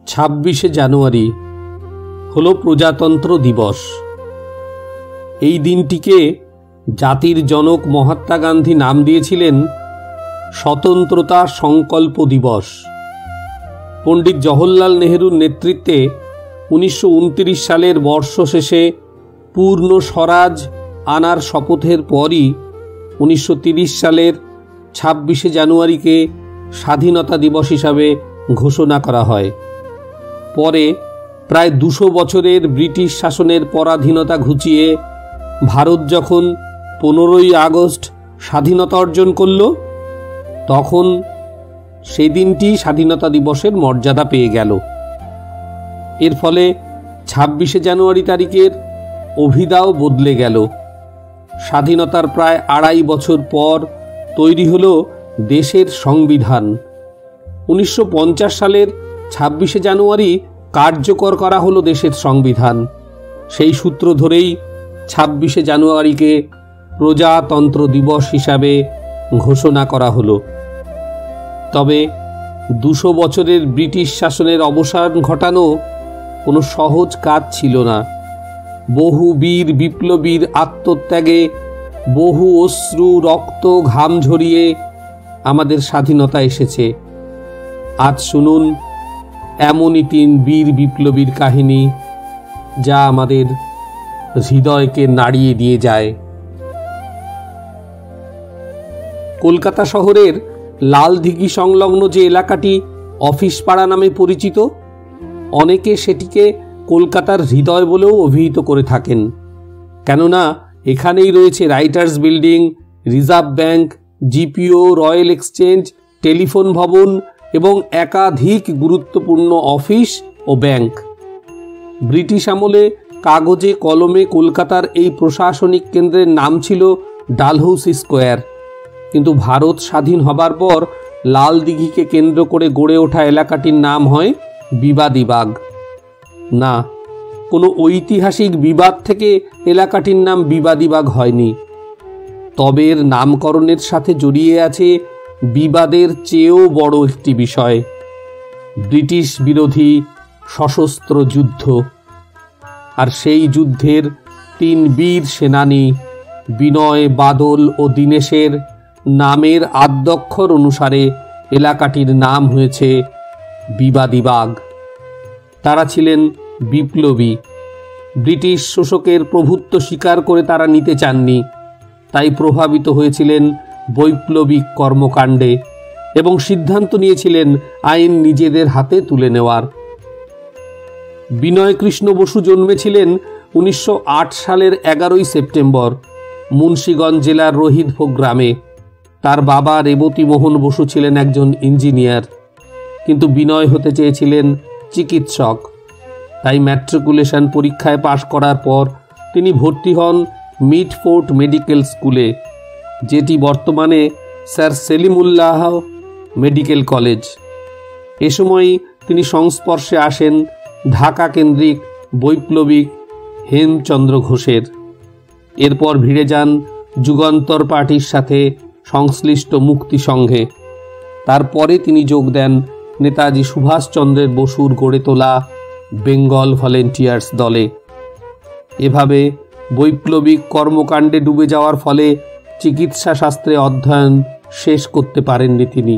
26শে জানুয়ারি হলো প্রজাতন্ত্র দিবস। এই দিনটিকে জাতির জনক মহাত্মা গান্ধী নাম দিয়েছিলেন স্বতন্ত্রতা সংকল্প দিবস। পণ্ডিত জওহরলাল নেহরুর নেতৃত্বে 1929 সালের বর্ষ শেষে পূর্ণ স্বরাজ আনার শপথের পরই 1930 সালের 26শে জানুয়ারিকে স্বাধীনতা দিবস হিসাবে ঘোষণা করা হয়। পরে প্রায় 200 বছরের ব্রিটিশ শাসনের পরাধীনতা ঘুচিয়ে ভারত যখন 15ই আগস্ট স্বাধীনতা অর্জন করল, তখন সেই দিনটি স্বাধীনতা দিবসের মর্যাদা পেয়ে গেল। এর ফলে 26শে জানুয়ারি তারিখের অভিধাও বদলে গেল। স্বাধীনতার প্রায় 2.5 বছর পর তৈরি হলো দেশের সংবিধান। 1950 সালের 26শে জানুয়ারি কার্যকর করা হলো দেশের সংবিধান। সেই সূত্র ধরেই 26শে জানুয়ারিকে প্রজাতন্ত্র দিবস হিসাবে ঘোষণা করা হলো। তবে 200 বছরের ব্রিটিশ শাসনের অবসান ঘটানো কোনো সহজ কাজ ছিল না। বহু বীর বিপ্লবীর আত্মত্যাগে, বহু অশ্রু রক্ত ঘাম ঝরিয়ে আমাদের স্বাধীনতা এসেছে। আজ শুনুন এমনই 3 বীর বিপ্লবীর কাহিনী, যা আমাদের হৃদয়কে নাড়িয়ে দিয়ে যায়। কলকাতা শহরের লালদিঘি সংলগ্ন যে এলাকাটি অফিস পাড়া নামে পরিচিত, অনেকে সেটিকে কলকাতার হৃদয় বলেও অভিহিত করে থাকেন। কেননা এখানেই রয়েছে writers building, reserve bank, GPO, royal exchange, telephone ভবন এবং একাধিক গুরুত্বপূর্ণ অফিস ও ব্যাংক। ব্রিটিশ আমলে কাগজে কলমে কলকাতার এই প্রশাসনিক কেন্দ্রের নাম ছিল ডালহৌসি স্কোয়ার, কিন্তু ভারত স্বাধীন হবার পর লালদিঘিকে কেন্দ্র করে গড়ে ওঠা এলাকাটির নাম হয় বিবাদীবাগ। না, কোনো ঐতিহাসিক বিবাদ থেকে এলাকাটির নাম বিবাদীবাগ হয়নি। তবে এর নামকরণের সাথে জড়িয়ে আছে বিবাদের চেয়েও বড় একটি বিষয়, ব্রিটিশ বিরোধী সশস্ত্র যুদ্ধ। আর সেই যুদ্ধের 3 বীর সেনানী বিনয়, বাদল ও দীনেশের নামের আদ্যক্ষর অনুসারে এলাকাটির নাম হয়েছে বিবাদীবাগ। তারা ছিলেন বিপ্লবী। ব্রিটিশ শোষকের প্রভুত্ব স্বীকার করে তারা নিতে চাননি, তাই প্রভাবিত হয়েছিলেন বৈপ্লবিক কর্মকাণ্ডে এবং সিদ্ধান্ত নিয়েছিলেন আইন নিজেদের হাতে তুলে নেওয়ার। বিনয় কৃষ্ণ বসু জন্মেছিলেন 1908 সালের 11ই সেপ্টেম্বর মুন্সিগঞ্জ জেলার রোহিতভোগ গ্রামে। তার বাবা রেবতী মোহন বসু ছিলেন একজন ইঞ্জিনিয়ার, কিন্তু বিনয় হতে চেয়েছিলেন চিকিৎসক। তাই ম্যাট্রিকুলেশন পরীক্ষায় পাশ করার পর তিনি ভর্তি হন মিটফোর্ট মেডিকেল স্কুলে, যেটি বর্তমানে স্যার সেলিমুল্লাহ মেডিকেল কলেজ। এ সময়ই তিনি সংস্পর্শে আসেন ঢাকা কেন্দ্রিক বৈপ্লবিক হেমচন্দ্র ঘোষের। এরপর ভিড়ে যান যুগান্তর পার্টির সাথে সংশ্লিষ্ট মুক্তি সংঘে। তারপরে তিনি যোগ দেন নেতাজি সুভাষচন্দ্রের বসুর গড়ে তোলা বেঙ্গল ভলেন্টিয়ার্স দলে। এভাবে বৈপ্লবিক কর্মকাণ্ডে ডুবে যাওয়ার ফলে চিকিৎসা শাস্ত্রে অধ্যয়ন শেষ করতে পারেননি তিনি।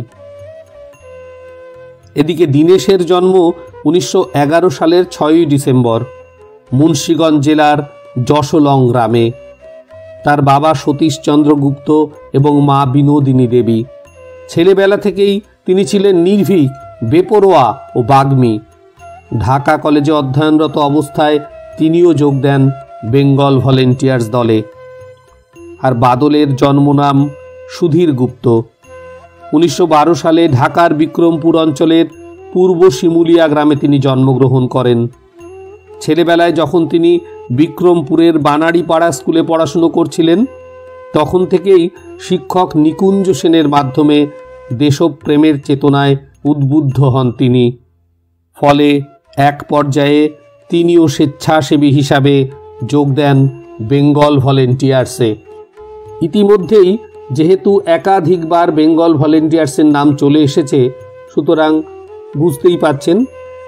এদিকে দীনেশের জন্ম 1911 সালের 6ই ডিসেম্বর মুন্সিগঞ্জ জেলার যশোলং গ্রামে। তার বাবা সতীশচন্দ্র গুপ্ত এবং মা বিনোদিনী দেবী। ছেলেবেলা থেকেই তিনি ছিলেন নির্ভীক, বেপরোয়া ও বাগ্মী। ঢাকা কলেজে অধ্যয়নরত অবস্থায় তিনিও যোগ দেন বেঙ্গল ভলেন্টিয়ার্স দলে। আর বাদলের জন্মনাম সুধীর গুপ্ত। 1912 সালে ঢাকার বিক্রমপুর অঞ্চলের পূর্ব শিমুলিয়া গ্রামে তিনি জন্মগ্রহণ করেন। ছেলেবেলায় যখন তিনি বিক্রমপুরের বানাড়িপাড়া স্কুলে পড়াশুনো করছিলেন, তখন থেকেই শিক্ষক নিকুঞ্জ সেনের মাধ্যমে দেশপ্রেমের চেতনায় উদ্বুদ্ধ হন তিনি। ফলে এক পর্যায়ে তিনিও স্বেচ্ছাসেবী হিসাবে যোগ দেন বেঙ্গল ভলেন্টিয়ার্সে। ইতিমধ্যেই যেহেতু একাধিকবার বেঙ্গল ভলেন্টিয়ার্সের নাম চলে এসেছে, সুতরাং বুঝতেই পাচ্ছেন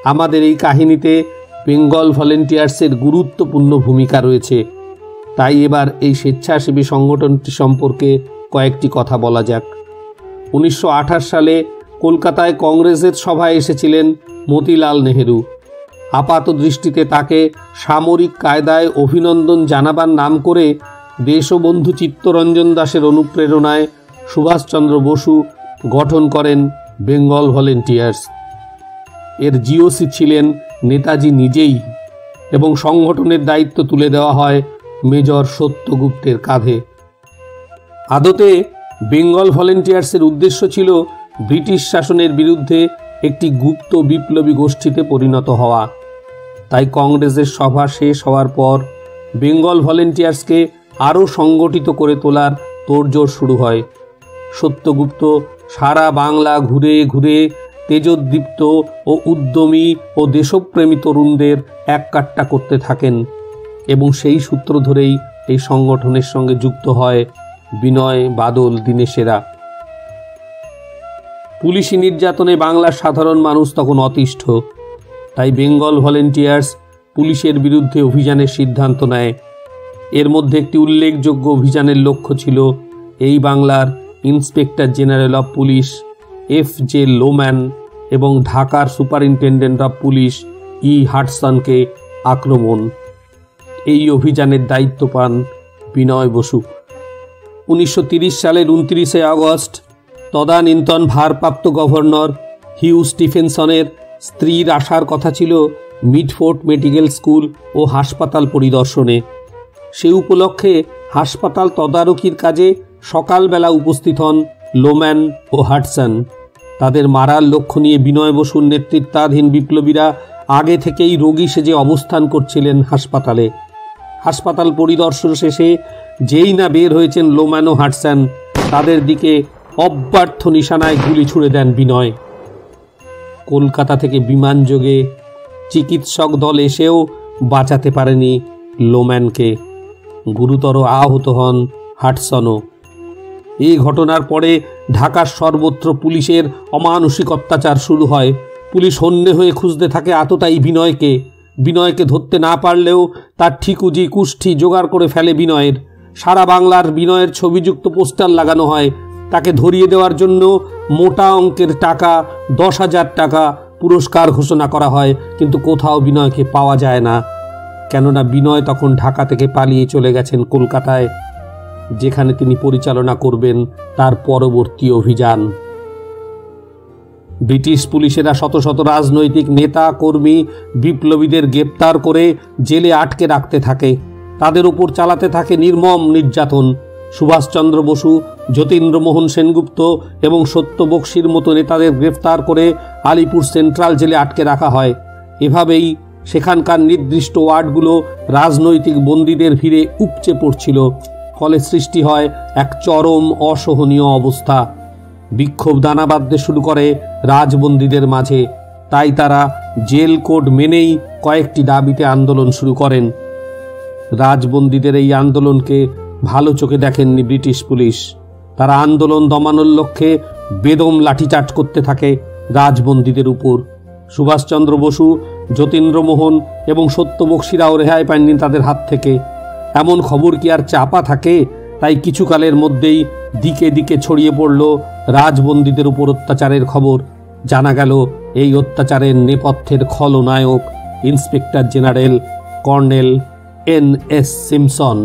আমাদের এই কাহিনীতে বেঙ্গল ভলেন্টিয়ার্সের গুরুত্বপূর্ণ ভূমিকা রয়েছে। তাই এবার এই স্বেচ্ছাসেবী সংগঠনটি সম্পর্কে কয়েকটি কথা বলা যাক। 1928 সালে কলকাতায় কংগ্রেসের সভায় এসেছিলেন মতিলাল নেহেরু। আপাত দৃষ্টিতে তাকে সামরিক কায়দায় অভিনন্দন জানাবার নাম করে দেশবন্ধু চিত্তরঞ্জন দাসের অনুপ্রেরণায় সুভাষচন্দ্র বসু গঠন করেন বেঙ্গল ভলেন্টিয়ার্স। এর জিওসি ছিলেন নেতাজি নিজেই এবং সংগঠনের দায়িত্ব তুলে দেওয়া হয় মেজর সত্যগুপ্তের কাঁধে। আদতে বেঙ্গল ভলেন্টিয়ার্সের উদ্দেশ্য ছিল ব্রিটিশ শাসনের বিরুদ্ধে একটি গুপ্ত বিপ্লবী গোষ্ঠীতে পরিণত হওয়া। তাই কংগ্রেসের সভা শেষ হওয়ার পর বেঙ্গল ভলেন্টিয়ার্সকে আরও সংগঠিত করে তোলার তোড়জোড় শুরু হয়। সত্যগুপ্ত সারা বাংলা ঘুরে ঘুরে তেজোদ্দীপ্ত ও উদ্যমী ও দেশপ্রেমী তরুণদের এককাট্টা করতে থাকেন এবং সেই সূত্র ধরেই এই সংগঠনের সঙ্গে যুক্ত হয় বিনয়, বাদল, দীনেশেরা। পুলিশি নির্যাতনে বাংলার সাধারণ মানুষ তখন অতিষ্ঠ। তাই বেঙ্গল ভলেন্টিয়ার্স পুলিশের বিরুদ্ধে অভিযানের সিদ্ধান্ত নেয়। এর মধ্যে একটি উল্লেখযোগ্য অভিযানের লক্ষ্য ছিল এই বাংলার inspector general of police F.J. Lowman এবং ঢাকার সুপারিনটেন্ডেন্ট অফ পুলিশ E. হাডসনকে আক্রমণ। এই অভিযানের দায়িত্ব পান বিনয় বসু। 1930 সালের 29শে আগস্ট তদানীন্তন ভারপ্রাপ্ত গভর্নর হিউ স্টিফেনসনের স্ত্রীর আসার কথা ছিল মিডফোর্ট মেডিকেল স্কুল ও হাসপাতাল পরিদর্শনে। সে উপলক্ষে হাসপাতাল তদারকির কাজে সকালবেলা উপস্থিত হন লোম্যান ও হাডসন। তাদের মারার লক্ষ্য নিয়ে বিনয় বসুর নেতৃত্বাধীন বিপ্লবীরা আগে থেকেই রোগী সেজে অবস্থান করছিলেন হাসপাতালে। হাসপাতাল পরিদর্শন শেষে যেই না বের হয়েছেন লোম্যান ও হাডসন, তাদের দিকে অব্যর্থ নিশানায় গুলি ছুড়ে দেন বিনয়। কলকাতা থেকে বিমানযোগে চিকিৎসক দল এসেও বাঁচাতে পারেনি লোম্যানকে। গুরুতর আহত হন হাডসনও। এই ঘটনার পরে ঢাকার সর্বত্র পুলিশের অমানসিক অত্যাচার শুরু হয়। পুলিশ হন্যে হয়ে খুঁজতে থাকে আততায়ী বিনয়কে। বিনয়কে ধরতে না পারলেও তার ঠিকুজি কুষ্ঠি জোগাড় করে ফেলে বিনয়ের। সারা বাংলার বিনয়ের ছবিযুক্ত পোস্টার লাগানো হয়। তাকে ধরিয়ে দেওয়ার জন্য মোটা অঙ্কের টাকা 10,000 টাকা পুরস্কার ঘোষণা করা হয়, কিন্তু কোথাও বিনয়কে পাওয়া যায় না। কেননা বিনয় তখন ঢাকা থেকে পালিয়ে চলে গেছেন কলকাতায়, যেখানে তিনি পরিচালনা করবেন তার পরবর্তী অভিযান। ব্রিটিশ পুলিশেরা শত শত রাজনৈতিক নেতা কর্মী বিপ্লবীদের গ্রেপ্তার করে জেলে আটকে রাখতে থাকে। তাদের উপর চালাতে থাকে নির্মম নির্যাতন। সুভাষচন্দ্র বসু, যতীন্দ্রমোহন সেনগুপ্ত এবং সত্য বক্সির মতো নেতাদের গ্রেফতার করে আলিপুর সেন্ট্রাল জেলে আটকে রাখা হয়। এভাবেই সেখানকার নির্দিষ্ট ওয়ার্ডগুলো রাজনৈতিক বন্দীদের ভিড়ে উপচে পড়ছিল। ফলে সৃষ্টি হয় এক চরম অসহনীয় অবস্থা। বিক্ষোভ দানা বাঁধতে শুরু করে রাজবন্দীদের মাঝে। তাই তারা জেল কোড মেনেই কয়েকটি দাবিতে আন্দোলন শুরু করেন। রাজবন্দীদের এই আন্দোলনকে ভালো চোখে দেখেননি ব্রিটিশ পুলিশ। তারা আন্দোলন দমানোর লক্ষ্যে বেদম লাঠিচার্জ করতে থাকে রাজবন্দীদের উপর। সুভাষচন্দ্র বসু, যতীন্দ্রমোহন এবং সত্য বক্সিরাও রেহাই পাননি তাদের হাত থেকে। এমন খবর কি আর চাপা থাকে? তাই কিছুকালের মধ্যেই দিকে দিকে ছড়িয়ে পড়ল রাজবন্দীদের উপর অত্যাচারের খবর। জানা গেল এই অত্যাচারের নেপথ্যের খলনায়ক inspector general colonel N.S. Simpson.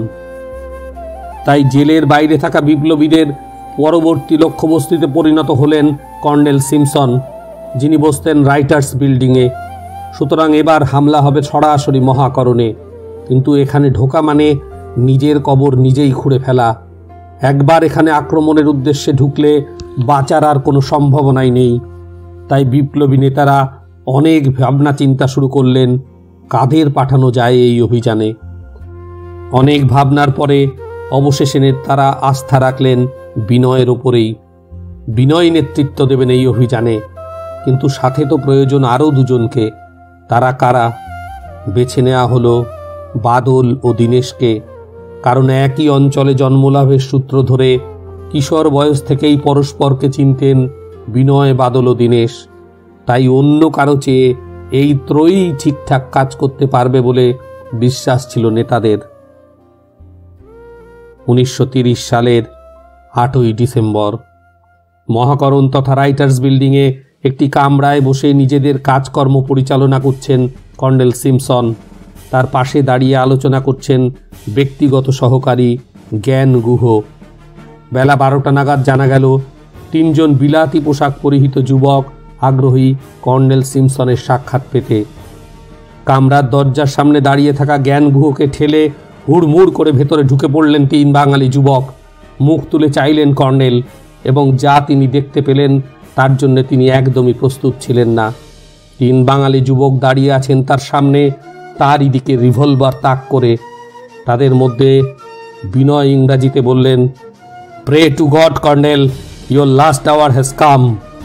তাই জেলের বাইরে থাকা বিপ্লবীদের পরবর্তী লক্ষ্যবস্তুতে পরিণত হলেন কর্নেল সিমসন, যিনি বসতেন রাইটার্স বিল্ডিংয়ে। সুতরাং এবার হামলা হবে সরাসরি মহাকরণে। কিন্তু এখানে ঢোকা মানে নিজের কবর নিজেই খুঁড়ে ফেলা। একবার এখানে আক্রমণের উদ্দেশ্যে ঢুকলে বাঁচার আর কোনো সম্ভাবনাই নেই। তাই বিপ্লবী নেতারা অনেক ভাবনা চিন্তা শুরু করলেন কাদের পাঠানো যায় এই অভিযানে। অনেক ভাবনার পরে অবশেষে তারা আস্থা রাখলেন বিনয়ের ওপরেই। বিনয় নেতৃত্ব দেবেন এই অভিযানে। কিন্তু সাথে তো প্রয়োজন আরও দুজনকে। তারা কারা? বেছে নেওয়া হলো বাদল ও দীনেশকে। কারণ একই অঞ্চলে জন্মলাভের সূত্র ধরে কিশোর বয়স থেকেই পরস্পরকে চিনতেন বিনয়, বাদল ও দীনেশ। তাই অন্য কারো চেয়ে এই ত্রয়ী ঠিকঠাক কাজ করতে পারবে বলে বিশ্বাস ছিল নেতাদের। 1930 সালের 8ই ডিসেম্বর মহাকরণ তথা রাইটার্স বিল্ডিংয়ে একটি কামরায় বসে নিজেদের কাজকর্ম পরিচালনা করছেন কর্নেল সিম্পসন। তার পাশে দাঁড়িয়ে আলোচনা করছেন ব্যক্তিগত সহকারী জ্ঞান গুহ। বেলা 12টা নাগাদ জানা গেল 3 জন বিলাতি পোশাক পরিহিত যুবক আগ্রহী কর্নেল সিম্পসনের সাক্ষাৎ পেতে। কামরার দরজার সামনে দাঁড়িয়ে থাকা জ্ঞান গুহকে ঠেলে হুড়মুড় করে ভেতরে ঢুকে পড়লেন 3 বাঙালি যুবক। মুখ তুলে চাইলেন কর্নেল, এবং যা তিনি দেখতে পেলেন তার জন্য তিনি একদমই প্রস্তুত ছিলেন না। 3 বাঙালি যুবক দাঁড়িয়ে আছেন তার সামনে, তারই দিকে রিভলভার তাক করে। তাদের মধ্যে বিনয় ইংরাজিতে বললেন, pray to god colonel, your last hour has come.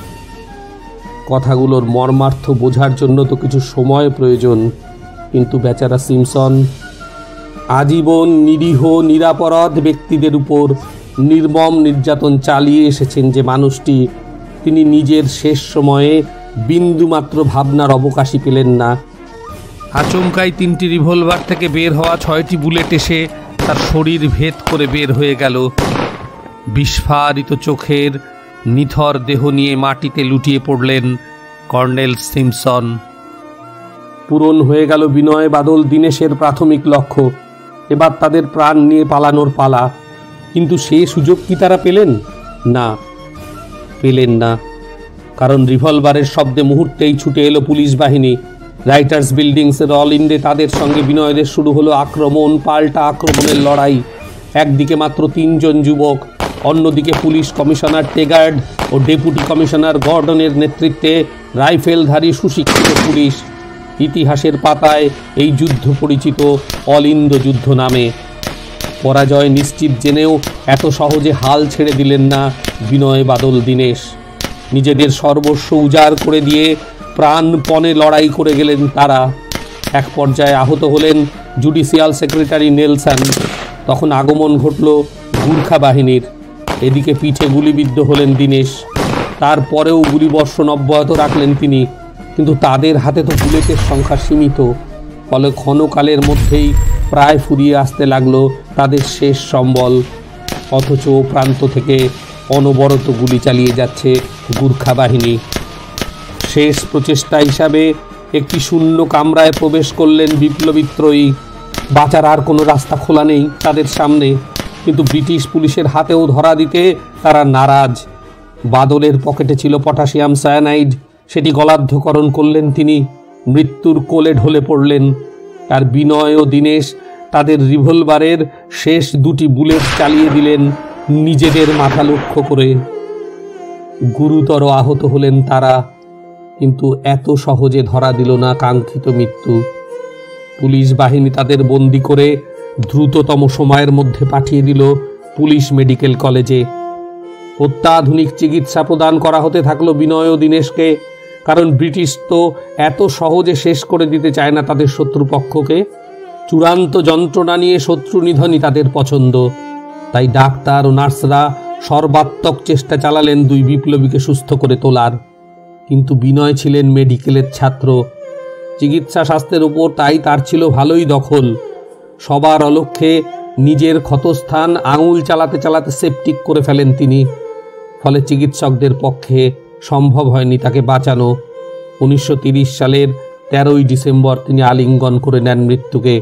কথাগুলোর মর্মার্থ বোঝার জন্য তো কিছু সময় প্রয়োজন, কিন্তু বেচারা সিম্পসন আজীবন নিরীহ নিরাপরাধ ব্যক্তিদের উপর নির্মম নির্যাতন চালিয়ে এসেছেন যে মানুষটি, তিনি নিজের শেষ সময়ে বিন্দুমাত্র ভাবনার অবকাশই পেলেন না। আচমকাই 3টি রিভলভার থেকে বের হওয়া 6টি বুলেট এসে তার শরীর ভেদ করে বের হয়ে গেল। বিস্ফারিত চোখের নিথর দেহ নিয়ে মাটিতে লুটিয়ে পড়লেন কর্নেল সিম্পসন। পূরণ হয়ে গেল বিনয়, বাদল, দীনেশের প্রাথমিক লক্ষ্য। এবার তাদের প্রাণ নিয়ে পালানোর পালা। কিন্তু সে সুযোগ কি তারা পেলেন? না, পেলেন না। কারণ রিভলভারের শব্দে মুহূর্তেই ছুটে এলো পুলিশ বাহিনী। রাইটার্স বিল্ডিংসের অল ইন্ডে তাদের সঙ্গে বিনয়দের শুরু হলো আক্রমণ, পাল্টা আক্রমণের লড়াই। একদিকে মাত্র 3 জন যুবক, অন্যদিকে পুলিশ কমিশনার টেগার্ড ও ডেপুটি কমিশনার গর্ডনের নেতৃত্বে রাইফেলধারী সুশিক্ষিত পুলিশ। ইতিহাসের পাতায় এই যুদ্ধ পরিচিত অল ইন্ডো যুদ্ধ নামে। পরাজয় নিশ্চিত জেনেও এত সহজে হাল ছেড়ে দিলেন না বিনয়, বাদল, দীনেশ। নিজেদের সর্বস্ব উজাড় করে দিয়ে প্রাণপণে লড়াই করে গেলেন তারা। এক পর্যায়ে আহত হলেন জুডিশিয়াল সেক্রেটারি নেলসন। তখন আগমন ঘটল গুর্খা বাহিনীর। এদিকে পিঠে গুলিবিদ্ধ হলেন দীনেশ। তারপরেও গুলিবর্ষণ অব্যাহত রাখলেন তিনি, কিন্তু তাদের হাতে তো বুলেটের সংখ্যা সীমিত। ফলে ক্ষণকালের মধ্যেই প্রায় ফুরিয়ে আসতে লাগলো তাদের শেষ সম্বল। অথচ প্রান্ত থেকে অনবরত গুলি চালিয়ে যাচ্ছে গুর্খা বাহিনী। শেষ প্রচেষ্টা হিসাবে একটি শূন্য কামরায় প্রবেশ করলেন বিপ্লবী ত্রয়ী। বাঁচার আর কোনো রাস্তা খোলা নেই তাদের সামনে, কিন্তু ব্রিটিশ পুলিশের হাতেও ধরা দিতে তারা নারাজ। বাদলের পকেটে ছিল পটাশিয়াম সায়ানাইড, সেটি গলাধ্যকরণ করলেন তিনি। মৃত্যুর কোলে ঢলে পড়লেন। আর বিনয় ও দীনেশ তাদের রিভলভারের শেষ 2টি বুলেট চালিয়ে দিলেন নিজেদের মাথা লক্ষ্য করে। গুরুতর আহত হলেন তারা, কিন্তু এত সহজে ধরা দিল না কাঙ্ক্ষিত মৃত্যু। পুলিশ বাহিনী তাদের বন্দি করে দ্রুততম সময়ের মধ্যে পাঠিয়ে দিল পুলিশ মেডিকেল কলেজে। অত্যাধুনিক চিকিৎসা প্রদান করা হতে থাকলো বিনয় ও দীনেশকে, কারণ ব্রিটিশ তো এত সহজে শেষ করে দিতে চায় না তাদের শত্রুপক্ষকে। চূড়ান্ত যন্ত্রণা নিয়ে শত্রু নিধনই তাদের পছন্দ। তাই ডাক্তার ও নার্সরা সর্বাত্মক চেষ্টা চালালেন 2 বিপ্লবীকে সুস্থ করে তোলার। কিন্তু বিনয় ছিলেন মেডিকেলের ছাত্র, চিকিৎসা শাস্ত্রের উপর তাই তার ছিল ভালোই দখল। সবার অলক্ষ্যে নিজের ক্ষতস্থান আঙুল চালাতে চালাতে সেপটিক করে ফেলেন তিনি। ফলে চিকিৎসকদের পক্ষে সম্ভব হয়নি তাকে বাঁচানো। 1930 সালের 13ই ডিসেম্বর তিনি আলিঙ্গন করে নেন মৃত্যুকে।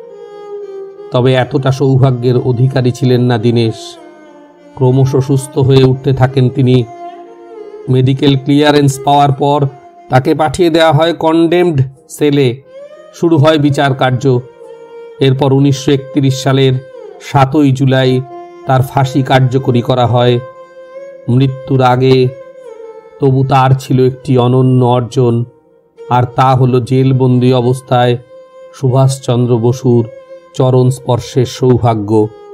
তবে এতটা সৌভাগ্যের অধিকারী ছিলেন না দীনেশ। ক্রমশ সুস্থ হয়ে উঠতে থাকেন তিনি। মেডিকেল ক্লিয়ারেন্স পাওয়ার পর তাকে পাঠিয়ে দেওয়া হয় কনডেমড সেলে। শুরু হয় বিচার কার্য। এরপর 1931 সালের 7ই জুলাই তার ফাঁসি কার্যকরী করা হয়। মৃত্যুর আগে তবু তার ছিল একটি অনন্য অর্জন, আর তা হলো জেলবন্দি অবস্থায় সুভাষচন্দ্র বসুর চরণ স্পর্শের সৌভাগ্য।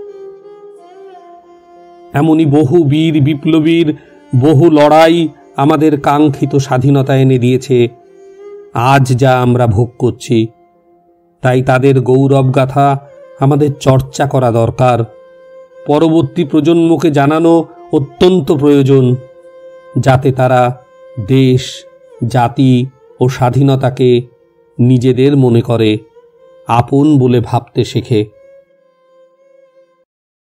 এমনই বহু বীর বিপ্লবীর বহু লড়াই আমাদের কাঙ্ক্ষিত স্বাধীনতা এনে দিয়েছে আজ যা আমরা ভোগ করছি। তাই তাদের গৌরবগাথা আমাদের চর্চা করা দরকার। পরবর্তী প্রজন্মকে জানানো অত্যন্ত প্রয়োজন, যাতে তারা দেশ, জাতি ও স্বাধীনতাকে নিজেদের মনে করে, আপন বলে ভাবতে শেখে।